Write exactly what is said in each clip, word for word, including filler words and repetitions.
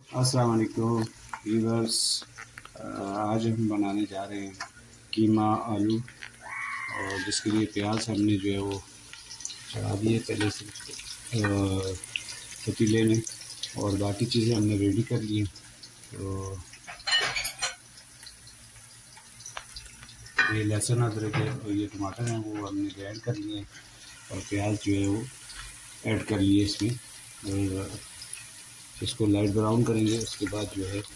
अस्सलाम वालेकुम व्यूअर्स, आज हम बनाने जा रहे हैं कीमा आलू, और जिसके लिए प्याज हमने जो है वो चढ़ा दिए पहले से पतीले में, और बाकी चीज़ें हमने रेडी कर ली। तो ये लहसुन अदरक है और ये टमाटर हैं वो हमने ग्राइंड कर लिए, और प्याज जो है वो ऐड कर लिए इसमें, और इसको लाइट ब्राउन करेंगे। उसके बाद जो है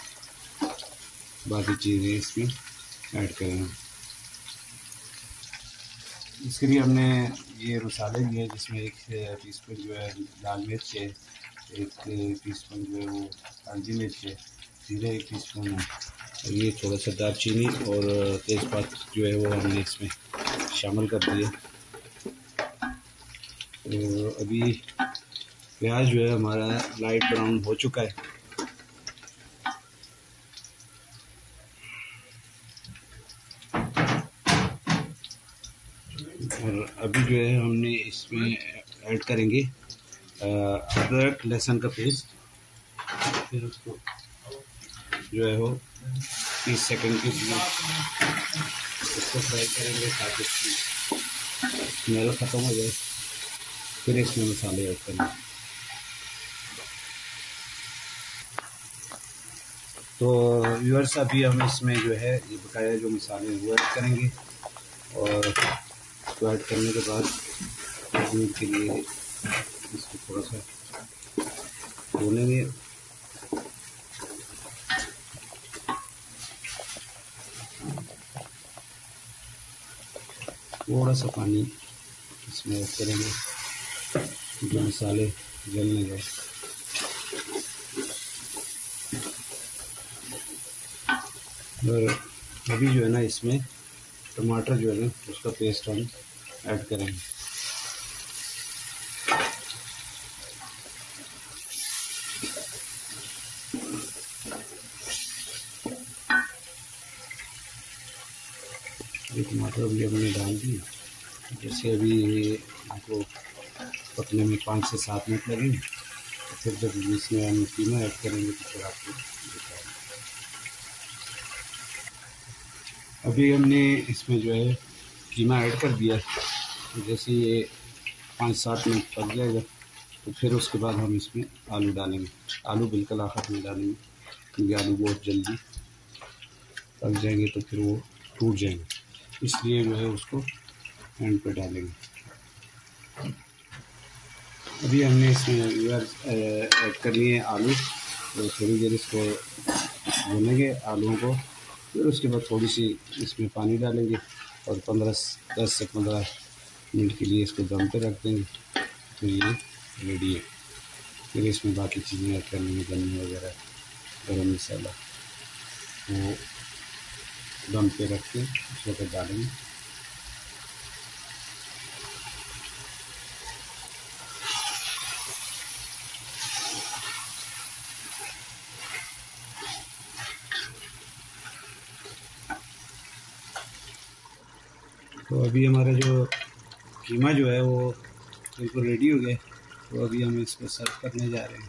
बाकी चीज़ें इसमें ऐड करेंगे। इसके लिए हमने ये मसाले लिए, जिसमें एक टीस्पून जो है लाल मिर्च है, एक टीस्पून जो है वो हल्दी मिर्च है, जीरा एक टीस्पून है, और ये थोड़ा सा दालचीनी और तेज़पात जो है वो हमने इसमें शामिल कर दिए। तो अभी प्याज जो है हमारा लाइट ब्राउन हो चुका है, और अभी जो है हमने इसमें ऐड करेंगे अदरक लहसुन का पेस्ट। फिर उसको जो है वो तीस सेकंड के लिए इसको फ्राई करेंगे ताकि स्मेल ख़त्म हो जाए। फिर इसमें मसाले ऐड करेंगे। तो व्यूअर्स, अभी हम इसमें जो है ये बकाया जो मसाले वो ऐड करेंगे, और इसको ऐड करने के बाद एक मिनट के लिए इसको थोड़ा सा भूनेंगे। थोड़ा सा पानी इसमें ऐड करेंगे जो मसाले जलने जाए। और अभी जो है ना इसमें टमाटर जो है ना उसका पेस्ट हम ऐड करेंगे। ये टमाटर अभी हमने डाल दिए। जैसे अभी हमको पकने में पाँच से सात मिनट लगेंगे, तो फिर जब इसमें हम कीमा ऐड करेंगे तो फिर आपको दिखाएंगे। अभी हमने इसमें जो है कीमा ऐड कर दिया। जैसे ये पाँच सात मिनट पक जाएगा तो फिर उसके बाद हम इसमें आलू डालेंगे। आलू बिल्कुल आखिर में डालेंगे, क्योंकि आलू बहुत जल्दी पक जाएंगे तो फिर वो टूट जाएंगे, इसलिए जो है उसको एंड पे डालेंगे। अभी हमने इसमें ऐड कर लिए आलू, तो थोड़ी देर इसको भूनेंगे आलूओं को। फिर उसके बाद थोड़ी सी इसमें पानी डालेंगे और पंद्रह दस से पंद्रह मिनट के लिए इसको दम पे रख देंगे। तो ये रेडी है। फिर इसमें बाकी चीज़ें ऐड करनी, धनिया वगैरह, गरम मसाला, वो दम पे रख के उस वक्त डालेंगे। तो अभी हमारा जो कीमा जो है वो बिल्कुल रेडी हो गया। तो अभी हम इसको सर्व करने जा रहे हैं।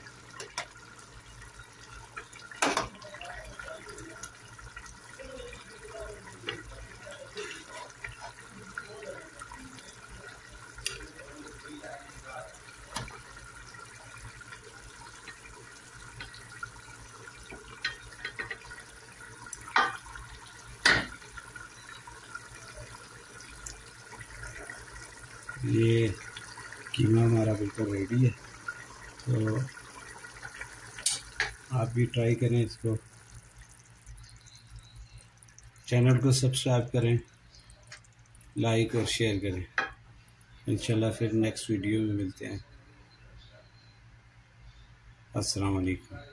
ये कीमा हमारा बिल्कुल रेडी है। तो आप भी ट्राई करें इसको, चैनल को सब्सक्राइब करें, लाइक और शेयर करें। इंशाल्लाह फिर नेक्स्ट वीडियो में मिलते हैं। अस्सलाम वालेकुम।